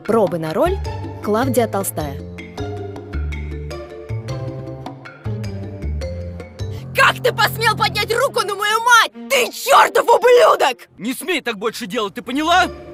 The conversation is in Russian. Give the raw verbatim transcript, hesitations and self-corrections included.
Пробы на роль Клавдия Толстая. Как ты посмел поднять руку на мою мать? Ты чертов ублюдок! Не смей так больше делать, ты поняла?